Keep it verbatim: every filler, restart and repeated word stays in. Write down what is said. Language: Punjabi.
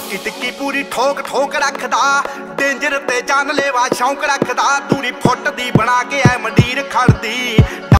ਟਿੱਕੀ ਟਿੱਕੀ ਪੂਰੀ ਠੋਕ ਠੋਕ ਰੱਖਦਾ, ਡੇਂਜਰ ਤੇ ਜਾਨਲੇਵਾ ਸ਼ੌਂਕ ਰੱਖਦਾ। ਦੂਰੀ ਫੁੱਟ ਦੀ ਬਣਾ ਕੇ ਐ ਮੰਡੀਰ ਖੜਦੀ।